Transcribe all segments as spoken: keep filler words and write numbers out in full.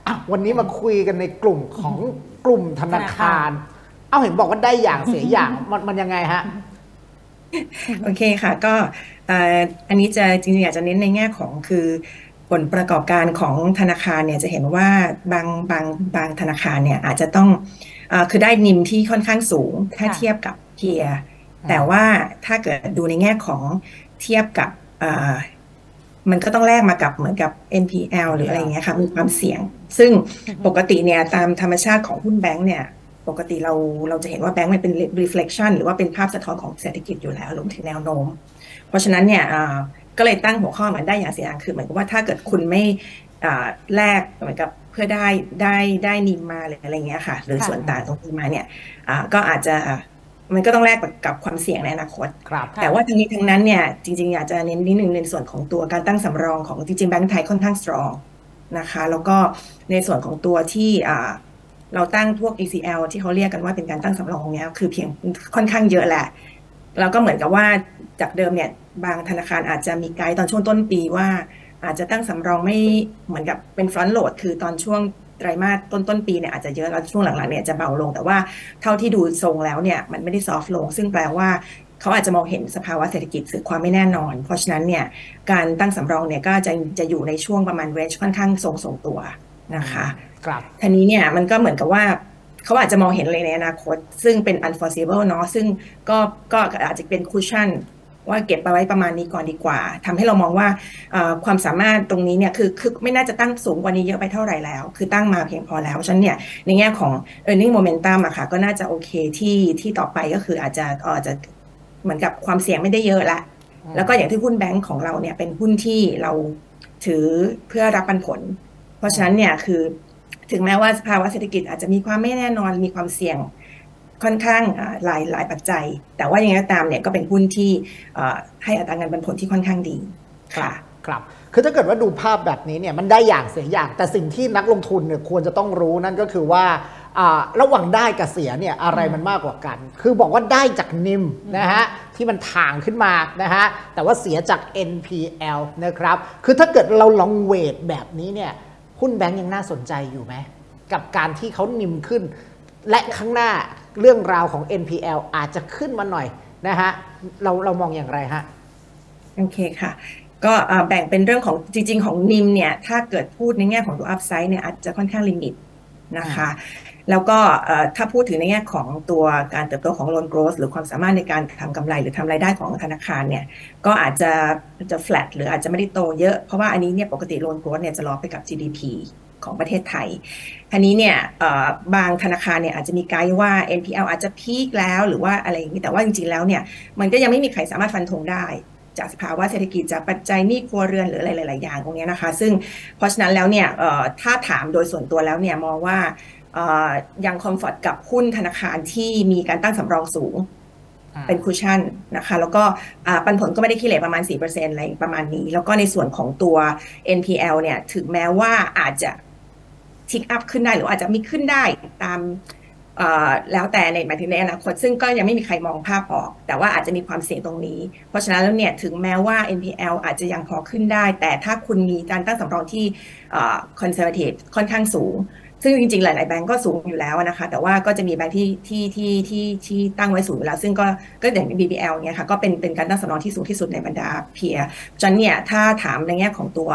อ่ะวันนี้มาคุยกันในกลุ่มของกลุ่มธนาคารเอาเห็นบอกว่าได้อย่างเสียอย่างมันมันยังไงฮะโอเคค่ะก็อันนี้จะจริงๆอยากจะเน้นในแง่ของคือผลประกอบการของธนาคารเนี่ยจะเห็นว่าบางบางบางธนาคารเนี่ยอาจจะต้องคือได้นิมที่ค่อนข้างสูงถ้าเทียบกับเพียร์แต่ว่าถ้าเกิดดูในแง่ของเทียบกับมันก็ต้องแลกมากับเหมือนกับ เอ็น พี แอล หรืออะไรเงี้ยค่ะมีความเสี่ยงซึ่งปกติเนี่ยตามธรรมชาติของหุ้นแบงก์เนี่ยปกติเราเราจะเห็นว่าแบงก์มันเป็น reflection หรือว่าเป็นภาพสะท้อนของเศรษฐกิจอยู่แล้วรวมถึงแนวโน้มเพราะฉะนั้นเนี่ยก็เลยตั้งหัวข้อมันได้อย่างเสียอย่างคือเหมือนกับว่าถ้าเกิดคุณไม่แลกเหมือนกับเพื่อได้ได้ได้นิมมาหรืออะไรเงี้ยค่ะหรือส่วนต่างตรงนี้มาเนี่ยก็อาจจะมันก็ต้องแลกกับความเสี่ยงในอนาคตแต่ว่าทั้งนี้ทั้งนั้นเนี่ยจริงๆอยากจะเน้นนิดนึงในส่วนของตัวการตั้งสำรองของจริงๆแบงก์ไทยค่อนข้าง strong นะคะแล้วก็ในส่วนของตัวที่เราตั้งพวก อี ซี แอล ที่เขาเรียกกันว่าเป็นการตั้งสำรองเนี้ยคือเพียงค่อนข้างเยอะแหละแล้วก็เหมือนกับว่าจากเดิมเนี่ยบางธนาคารอาจจะมีไกด์ตอนช่วงต้นปีว่าอาจจะตั้งสำรองไม่เหมือนกับเป็น front load คือตอนช่วงไตรมาสต้นต้นปีเนี่ยอาจจะเยอะแล้วช่วงหลังๆเนี่ยจะเบาลงแต่ว่าเท่าที่ดูทรงแล้วเนี่ยมันไม่ได้ซอฟต์ลงซึ่งแปลว่าเขาอาจจะมองเห็นสภาวะเศรษฐกิจสื่อความไม่แน่นอนเพราะฉะนั้นเนี่ยการตั้งสำรองเนี่ยก็จะจะอยู่ในช่วงประมาณ range ค่อนข้างทรงทรงตัวนะคะครับทีนี้เนี่ยมันก็เหมือนกับว่าเขาอาจจะมองเห็นอะไรในอนาคตซึ่งเป็น unforeseeable เนาะซึ่งก็ก็อาจจะเป็น cushionว่าเก็บไปไว้ประมาณนี้ก่อนดีกว่าทำให้เรามองว่าความสามารถตรงนี้เนี่ยคือคือไม่น่าจะตั้งสูงกว่านี้เยอะไปเท่าไหร่แล้วคือตั้งมาเพียงพอแล้วฉะนั้นเนี่ยในแง่ของ earning momentum อะค่ะก็น่าจะโอเคที่ที่ต่อไปก็คืออาจจะอาจจะเหมือนกับความเสี่ยงไม่ได้เยอะละแล้วก็อย่างที่หุ้นแบงก์ของเราเนี่ยเป็นหุ้นที่เราถือเพื่อรับปันผลเพราะฉะนั้นเนี่ยคือถึงแม้ว่าสภาวะเศรษฐกิจอาจจะมีความไม่แน่นอนมีความเสี่ยงค่อนข้างหลายหลายปัจจัยแต่ว่าอย่างไรก็ตามเนี่ยก็เป็นหุ้นที่ให้อัตราเงินปันผลที่ค่อนข้างดีค่ะครับคือถ้าเกิดว่าดูภาพแบบนี้เนี่ยมันได้อย่างเสียอย่างแต่สิ่งที่นักลงทุนเนี่ยควรจะต้องรู้นั่นก็คือว่าระหว่างได้กับเสียเนี่ยอะไรมันมากกว่ากันคือบอกว่าได้จากนิมนะฮะที่มันถ่างขึ้นมานะฮะแต่ว่าเสียจาก เอ็น พี แอล นะครับคือถ้าเกิดเราลองเวทแบบนี้เนี่ยหุ้นแบงก์ยังน่าสนใจอยู่ไหมกับการที่เขานิมขึ้นและข้างหน้าเรื่องราวของ เอ็น พี แอล อาจจะขึ้นมาหน่อยนะฮะเราเรามองอย่างไรฮะโอเคค่ะก็แบ่งเป็นเรื่องของจริงๆของนิมเนี่ยถ้าเกิดพูดในแง่ของตัวอัพไซด์เนี่ยอาจจะค่อนข้างลิมิตนะคะแล้วก็ถ้าพูดถึงในแง่ของตัวการเติบโตของโลนโกรสหรือความสามารถในการทำกำไรหรือทำรายได้ของธนาคารเนี่ยก็อาจจะจะ flat หรืออาจจะไม่ได้โตเยอะเพราะว่าอันนี้เนี่ยปกติโลนโกรสเนี่ยจะล้อไปกับ จี ดี พี ของประเทศไทยทีนี้เนี่ยบางธนาคารเนี่ยอาจจะมีไกด์ว่า เอ็น พี แอล อาจจะพีคแล้วหรือว่าอะไรอย่างนี้แต่ว่าจริงๆแล้วเนี่ยมันก็ยังไม่มีใครสามารถฟันธงได้จากสภาวะเศรษฐกิจจากปัจจัยหนี้ครัวเรือนหรืออะไรหลายๆอย่างตรงนี้นะคะซึ่งเพราะฉะนั้นแล้วเนี่ยถ้าถามโดยส่วนตัวแล้วเนี่ยมองว่ายังคอมฟอร์ตกับหุ้นธนาคารที่มีการตั้งสำรองสูงเป็นคุชชั่นนะคะแล้วก็ปันผลก็ไม่ได้ขี้เหร่ประมาณ สี่เปอร์เซ็นต์ อะไรประมาณนี้แล้วก็ในส่วนของตัว เอ็น พี แอล เนี่ยถึงแม้ว่าอาจจะทิกอัพขึ้นได้หรืออาจจะมีขึ้นได้ตามแล้วแต่ในหมายถึงในอนาคตซึ่งก็ยังไม่มีใครมองภาพออกแต่ว่าอาจจะมีความเสี่ยงตรงนี้เพราะฉะนั้นแล้วเนี่ยถึงแม้ว่า เอ็น พี แอล อาจจะยังพอขึ้นได้แต่ถ้าคุณมีการตั้งสำรองที่คอนเซอร์เวทีฟค่อนข้างสูงซึ่งจริงๆหลายๆแบงก์ก็สูงอยู่แล้วนะคะแต่ว่าก็จะมีแบงก์ที่ที่ที่ที่ที่ตั้งไว้สูงอยู่แล้วซึ่งก็ก็อย่าง บี บี แอล เนี่ยค่ะก็เป็นเป็นการตั้งสำรองที่สูงที่สุดในบรรดาเพียร์ฉะนั้นเนี่ยถ้าถามในแง่ของตัว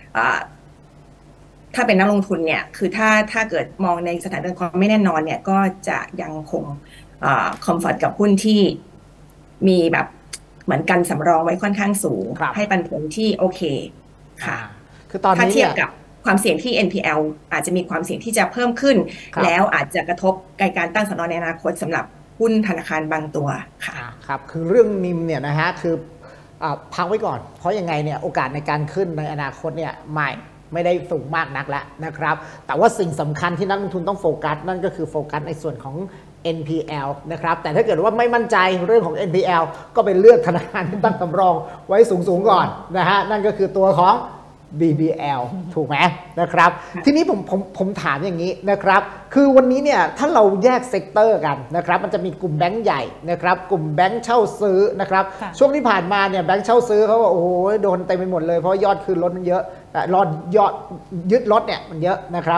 ถ้าเป็นนักลงทุนเนี่ยคือถ้าถ้าเกิดมองในสถานการณ์ความไม่แน่นอนเนี่ยก็จะยังคงคอมฟอร์ตกับหุ้นที่มีแบบเหมือนกันสำรองไว้ค่อนข้างสูงให้ปันผลที่โอเคค่ะคือตอนนี้ถ้าเทียบกับความเสี่ยงที่ เอ็น พี แอล อาจจะมีความเสี่ยงที่จะเพิ่มขึ้นแล้วอาจจะกระทบการตั้งสำรองในอนาคตสำหรับหุ้นธนาคารบางตัวค่ะครับคือเรื่องนิมเนี่ยนะฮะคือพักไว้ก่อนเพราะยังไงเนี่ยโอกาสในการขึ้นในอนาคตเนี่ยไม่ไม่ได้สูงมากนักแล้วนะครับแต่ว่าสิ่งสำคัญที่นักลงทุนต้องโฟกัสนั่นก็คือโฟกัสในส่วนของ เอ็น พี แอล นะครับแต่ถ้าเกิดว่าไม่มั่นใจเรื่องของ เอ็น พี แอล ก็ไปเลือกธนาคารที่ตั้งสำรองไว้สูงๆก่อนนะฮะนั่นก็คือตัวของ บี บี แอล ถูกไหมนะครับทีนี้ผมผมผมถามอย่างนี้นะครับคือวันนี้เนี่ยถ้าเราแยกเซกเตอร์กันนะครับมันจะมีกลุ่มแบงก์ใหญ่นะครับกลุ่มแบงก์เช่าซื้อนะครับช่วงที่ผ่านมาเนี่ยแบงก์เช่าซื้อเขาโอ้โหโดนเต็มไปหมดเลยเพราะยอดคืนรถมันเยอะรอดยอดยึดรถเนี่ยมันเยอะนะครับ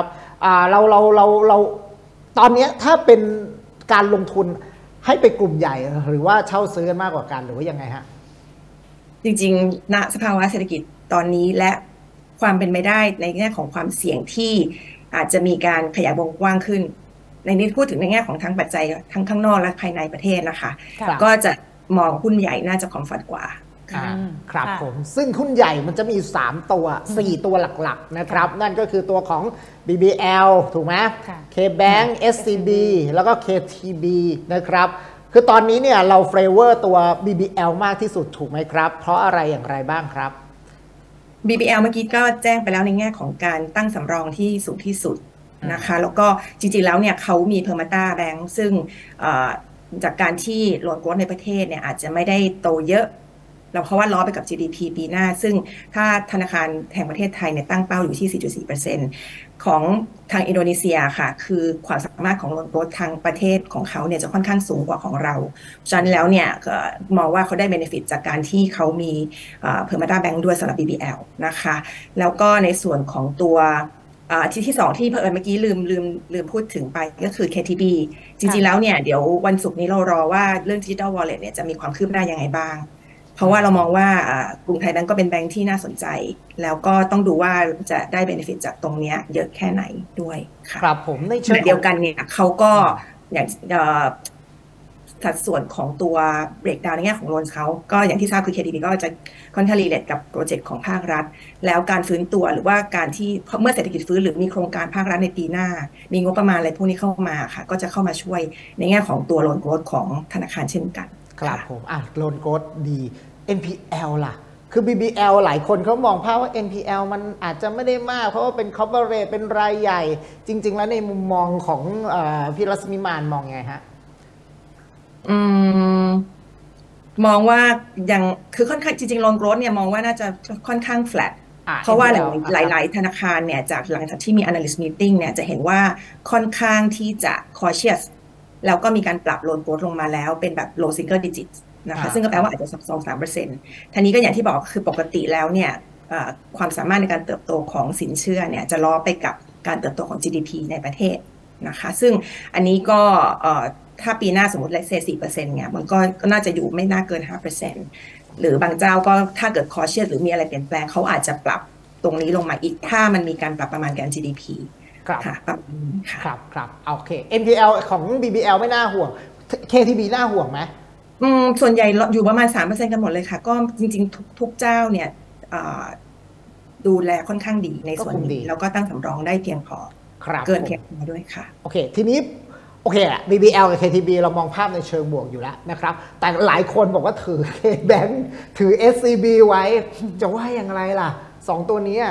อ่าเราเราเราเราตอนนี้ถ้าเป็นการลงทุนให้ไปกลุ่มใหญ่หรือว่าเช่าซื้อกันมากกว่ากันหรือว่ายังไงฮะจริงๆณสภาวะเศรษฐกิจตอนนี้และความเป็นไปได้ในแง่ของความเสี่ยงที่อาจจะมีการขยายวงกว้างขึ้นในนี้พูดถึงในแง่ของทั้งปัจจัยทั้งข้างนอกและภายในประเทศนะคะก็จะมองหุ้นใหญ่น่าจะคอมฟอร์ตกว่าครับผมซึ่งหุ้นใหญ่มันจะมีสามตัวสี่ตัวหลักๆนะครับนั่นก็คือตัวของ บี บี แอล ถูกไหม K-Bank เอส ซี บี แล้วก็ เค ที บี นะครับคือตอนนี้เนี่ยเราเฟเวอร์ตัว บี บี แอล มากที่สุดถูกไหมครับเพราะอะไรอย่างไรบ้างครับบี บี แอล เมื่อกี้ก็แจ้งไปแล้วในแง่ของการตั้งสำรองที่สูงที่สุดนะคะแล้วก็จริงๆแล้วเนี่ยเขามีเพอร์มาต้าแบงก์ซึ่งจากการที่โลนโกรทในประเทศเนี่ยอาจจะไม่ได้โตเยอะเราเพราะว่าล้อไปกับ จี ดี พี ปีหน้าซึ่งถ้าธนาคารแห่งประเทศไทยเนี่ยตั้งเป้าอยู่ที่ สี่จุดสี่เปอร์เซ็นต์ ของทางอินโดนีเซียค่ะคือความสามารถของโลนโกรททางประเทศของเขาเนี่ยจะค่อนข้างสูงกว่าของเราฉะนั้นแล้วเนี่ยมองว่าเขาได้เบเนฟิตจากการที่เขามีเพอร์มาต้าแบงก์ด้วยสำหรับ บี บี แอล นะคะแล้วก็ในส่วนของตัวที่ที่สองที่เพิ่มเมื่อกี้ลืมลืมลืมพูดถึงไปก็คือ เค ที บี จริงๆแล้วเนี่ยเดี๋ยววันศุกร์นี้เรารอว่าเรื่อง Digital Wallet เนี่ยจะมีความคืบหน้ายังไงบ้างเพราะว่าเรามองว่ากรุงไทยแบงก์ก็เป็นแบงก์ที่น่าสนใจแล้วก็ต้องดูว่าจะได้เบเนฟิตจากตรงนี้เยอะแค่ไหนด้วยค่ะครับผมในเชิงเดียวกันเนี่ยเขาก็อย่างสัดส่วนของตัว breakdown ในแง่ของโลนเขาก็อย่างที่ทราบคือ เค ที บี ก็จะค่อนข้างรีเลทกับโปรเจกต์ของภาครัฐแล้วการฟื้นตัวหรือว่าการที่เมื่อเศรษฐกิจฟื้นหรือมีโครงการภาครัฐในปีหน้ามีงบประมาณอะไรพวกนี้เข้ามาค่ะก็จะเข้ามาช่วยในแง่ของตัวโลนโกรทของธนาคารเช่นกันครับผมอ่ะโลนโกรทดี เอ็น พี แอล ล่ะคือ บี บี แอล หลายคนเขามองภาพว่า เอ็น พี แอล มันอาจจะไม่ได้มากเพราะว่าเป็น corporate เป็นรายใหญ่จริงๆแล้วในมุมมองของเอ่อพี่รัศมีมานมองไงฮะอืมมองว่ายังคือค่อนข้างจริงๆโลนโกรทเนี่ยมองว่าน่าจะค่อนข้าง flat เพราะว่าหลายๆธนาคารเนี่ยจากหลังจากที่มี analyst meeting เนี่ยจะเห็นว่าค่อนข้างที่จะ cautious แล้วก็มีการปรับโลนโกรทลงมาแล้วเป็นแบบ low single digit นะคะซึ่งก็แปลว่าอาจจะสัก สองถึงสามเปอร์เซ็นต์ ทีนี้ก็อย่างที่บอกคือปกติแล้วเนี่ยความสามารถในการเติบโตของสินเชื่อเนี่ยจะล้อไปกับการเติบโตของ จี ดี พี ในประเทศนะคะซึ่งอันนี้ก็ถ้าปีหน้าสมมติเลทเซ สี่เปอร์เซ็นต์ เนี่ยมันก็น่าจะอยู่ไม่น่าเกิน ห้าเปอร์เซ็นต์ หรือบางเจ้าก็ถ้าเกิดคอเชียสหรือมีอะไรเปลี่ยนแปลงเขาอาจจะปรับตรงนี้ลงมาอีกถ้ามันมีการปรับประมาณการ จี ดี พีครับค่ะครับครับโอเค เอ็น พี แอล ของ บี บี แอล ไม่น่าห่วง เค ที บี น่าห่วงไหมอืมส่วนใหญ่อยู่ประมาณ สามเปอร์เซ็นต์ กันหมดเลยค่ะก็จริงๆทุกทุกเจ้าเนี่ยดูแลค่อนข้างดีในส่วนนี้แล้วก็ตั้งสำรองได้เพียงพอเกินเพียงพอด้วยค่ะโอเคทีนี้โอเคแหละ บี บี แอล กับ เค ที บี เรามองภาพในเชิงบวกอยู่แล้วนะครับแต่หลายคนบอกว่าถือ K-Bank ถือ เอส ซี บี ไว้จะว่าอย่างไรล่ะสองตัวนี้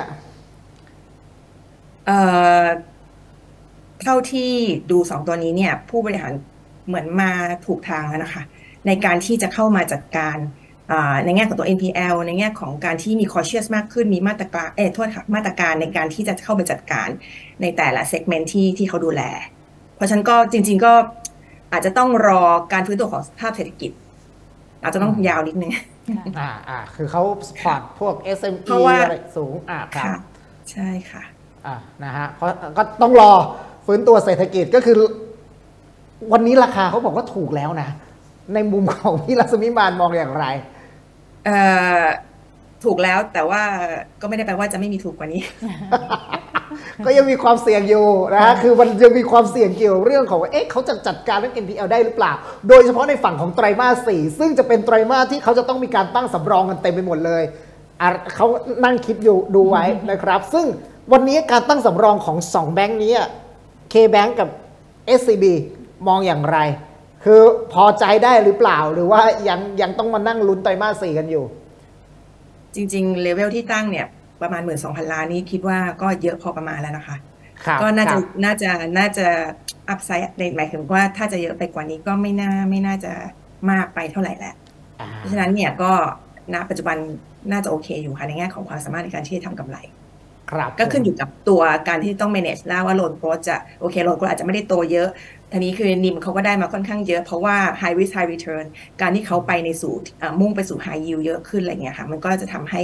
เอ่อเท่าที่ดูสองตัวนี้เนี่ยผู้บริหารเหมือนมาถูกทางแล้วนะคะในการที่จะเข้ามาจัดการในแง่ของตัว เอ็น พี แอล ในแง่ของการที่มี cautious มากขึ้นมีมาตรการเอ่อโทษค่ะมาตรการในการที่จะเข้าไปจัดการในแต่ละ segment ที่ที่เขาดูแลเพราะฉะนั้นก็จริงๆก็อาจจะต้องรอการฟื้นตัวของสภาพเศรษฐกิจอาจจะต้องยาวนิดนึงอ่าอ่าคือเขาสปอร์ตพวก เอส เอ็ม อี อะไรสูงอ่าครับใช่ค่ะอ่านะฮะเพราะก็ต้องรอฟื้นตัวเศรษฐกิจก็คือวันนี้ราคาเขาบอกว่าถูกแล้วนะในมุมของพี่รัศมีมานมองอย่างไรเอ่อถูกแล้วแต่ว่าก็ไม่ได้แปลว่าจะไม่มีถูกกว่านี้ก็ยังมีความเสี่ยงอยู่นะฮะคือมันยังมีความเสี่ยงเกี่ยวเรื่องของว่าเอ๊ะเขาจะจัดการเรื่อง เอ็น พี แอล ได้หรือเปล่าโดยเฉพาะในฝั่งของไตรมาสสี่ซึ่งจะเป็นไตรมาสที่เขาจะต้องมีการตั้งสำรองกันเต็มไปหมดเลยเขานั่งคิดอยู่ดูไว้นะครับซึ่งวันนี้การตั้งสำรองของสองแบงค์นี้ K-Bank กับ เอส ซี บี มองอย่างไรคือพอใจได้หรือเปล่าหรือว่ายังยังต้องมานั่งลุ้นไตรมาสสี่กันอยู่จริงๆเลเวลที่ตั้งเนี่ยประมาณ หนึ่งหมื่นสองพัน ล้านนี้คิดว่าก็เยอะพอประมาณแล้วนะคะก็น่าจะน่าจะน่าจะอัพไซด์ในหมายถึงว่าถ้าจะเยอะไปกว่านี้ก็ไม่น่าไม่น่าจะมากไปเท่าไหร่แหละเพราะฉะนั้นเนี่ยก็ณปัจจุบันน่าจะโอเคอยู่ค่ะในแง่ของความสามารถในการที่จะทำกำไรก็ขึ้นอยู่กับตัวการที่ต้อง manage แล้วว่าโลนโกรทจะโอเคโลนโกรทอาจจะไม่ได้โตเยอะทีนี้คือนิมเขาก็ได้มาค่อนข้างเยอะเพราะว่า high risk high return การที่เขาไปในสู่มุ่งไปสู่ high yield เยอะขึ้นอะไรเงี้ยค่ะมันก็จะทำให้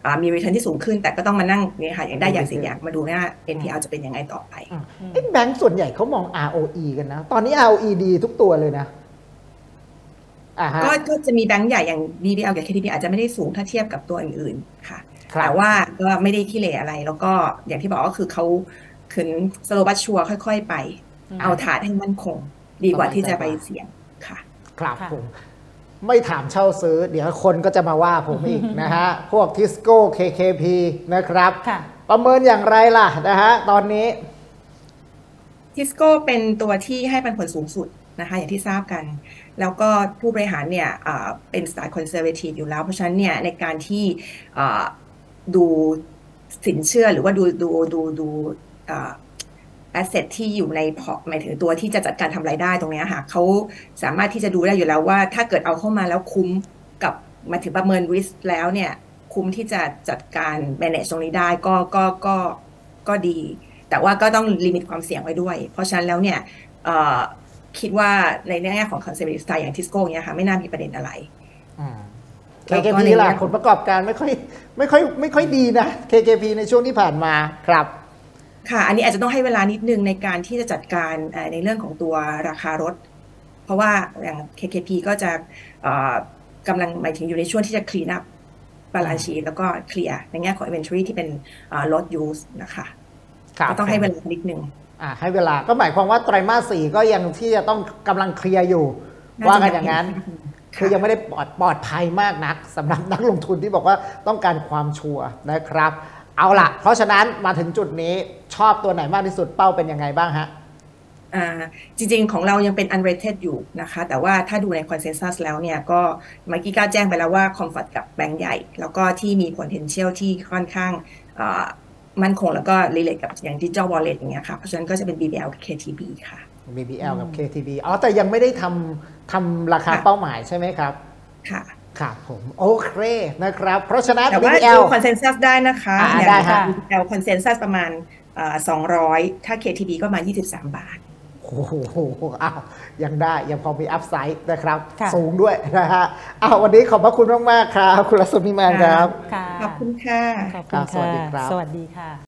มี return ที่สูงขึ้นแต่ก็ต้องมานั่งเนี่ยค่ะอย่างได้อย่างสิ่งอย่างมาดูว่า เอ็น พี แอล จะเป็นยังไงต่อไปแบงก์ส่วนใหญ่เขามอง อาร์ โอ อี กันนะตอนนี้ อาร์ โอ อี ดีทุกตัวเลยนะก็ก็จะมีแบงก์ใหญ่อย่าง บี บี แอล กับ เค ที บี อาจจะไม่ได้สูงถ้าเทียบกับตัวอื่นๆค่ะแต่ว่าก็ไม่ได้ขี้เหร่อะไรแล้วก็อย่างที่บอกก็คือเขาขึ้นสโลบัสชัวค่อยๆไปเอาฐานให้มั่นคงดีกว่าที่จะไปเสี่ยงค่ะครับผมไม่ถามเช่าซื้อเดี๋ยวคนก็จะมาว่าผมอีกนะฮะพวกทิสโก้ เค เค พี นะครับประเมินอย่างไรล่ะนะฮะตอนนี้ทิสโก้เป็นตัวที่ให้ปันผลสูงสุดนะคะอย่างที่ทราบกันแล้วก็ผู้บริหารเนี่ยเป็นสไตล์คอนเซอร์เวทีฟอยู่แล้วเพราะฉะนั้นเนี่ยในการที่ดูสินเชื่อหรือว่าดูดูดูดูแอสเซทที่อยู่ในพอร์ตหมายถึงตัวที่จะจัดการทำรายได้ตรงนี้ค่ะเขาสามารถที่จะดูได้อยู่แล้วว่าถ้าเกิดเอาเข้ามาแล้วคุ้มกับมาถึงประเมิน risk แล้วเนี่ยคุ้มที่จะจัดการ manage ตรงนี้ได้ก็ก็ก็ก็ดีแต่ว่าก็ต้องลิมิตความเสี่ยงไว้ด้วยเพราะฉะนั้นแล้วเนี่ยคิดว่าในแง่ของ conservative style อย่างทิสโก้เนี่ยค่ะไม่น่ามีประเด็นอะไรเค เค พี ล่ะผลประกอบการไม่ค่อยไม่ค่อยไม่ค่อยดีนะ เค เค พี ในช่วงที่ผ่านมาครับค่ะอันนี้อาจจะต้องให้เวลานิดนึงในการที่จะจัดการในเรื่องของตัวราคารถเพราะว่าอย่าง เค เค พี ก็จะกำลังหมายถึงอยู่ในช่วงที่จะ clean up balance sheet แล้วก็เคลียร์ในแง่ของ inventory ที่เป็นรถ use นะคะก็ต้องให้เวลานิดนึงอ่าให้เวลาก็หมายความว่าไตรมาสสี่ก็ยังที่จะต้องกำลังเคลียร์อยู่ว่ากันอย่างนั้นคือยังไม่ได้ปลอดปลอดภัยมากนักสำหรับนักลงทุนที่บอกว่าต้องการความชัวร์นะครับเอาล่ะเพราะฉะนั้นมาถึงจุดนี้ชอบตัวไหนมากที่สุดเป้าเป็นยังไงบ้างฮะอ่าจริงๆของเรายังเป็น unrated อยู่นะคะแต่ว่าถ้าดูใน consensus แล้วเนี่ยก็เมื่อกี้ก็แจ้งไปแล้วว่า comfort กับแบงก์ใหญ่แล้วก็ที่มี potential ที่ค่อนข้างมั่นคงแล้วก็ relate กับอย่าง digital wallet อย่างเงี้ยค่ะเพราะฉะนั้นก็จะเป็น บี บี แอล กับ เค ที บี ค่ะบี บี แอล กับ เค ที บี อ๋อแต่ยังไม่ได้ทำทำราคาเป้าหมายใช่ไหมครับค่ะครับผมโอเคนะครับเพราะฉะนั้นแต่ว่าดู consensus ได้นะคะได้ค่ะบี บี แอล consensus ประมาณสองร้อยถ้า เค ที บี ก็มายี่สิบสามบาทโอ้โหอ้าวยังได้ยังพอมีอัพไซด์นะครับสูงด้วยนะฮะอ้าววันนี้ขอบพระคุณมากๆครับคุณรัศมีแมนครับขอบคุณค่ะขอบคุณค่ะสวัสดีครับสวัสดีค่ะ